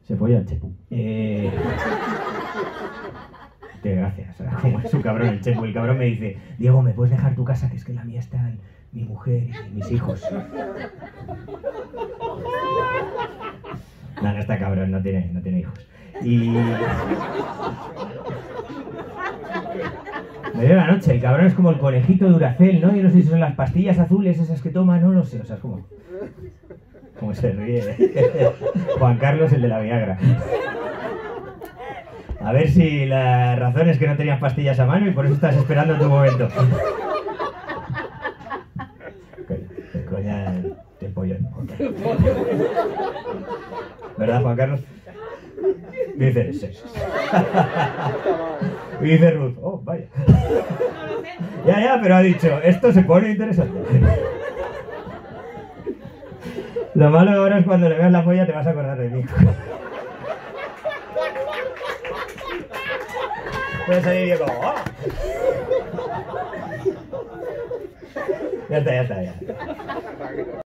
Se folla el Chepu. Qué gracia, ¿sabes? Como es un cabrón el Chepu. El cabrón me dice, Diego, ¿me puedes dejar tu casa? Que es que en la mía están mi mujer y mis hijos. No, no está cabrón, no tiene hijos. Y... me dio la noche, el cabrón es como el conejito de Duracell, ¿no? Yo no sé si son las pastillas azules esas que toma, no lo sé, o sea, es como... Como se ríe. Juan Carlos, el de la Viagra. A ver si la razón es que no tenías pastillas a mano y por eso estás esperando tu momento. Qué coña de pollón. ¿Verdad, Juan Carlos? Dice sexo. Y dice Ruth, oh, vaya. Ya, pero ha dicho, esto se pone interesante. Lo malo ahora es cuando le veas la polla te vas a acordar de mí. Puedes salir yo como, ¡oh! Ya está.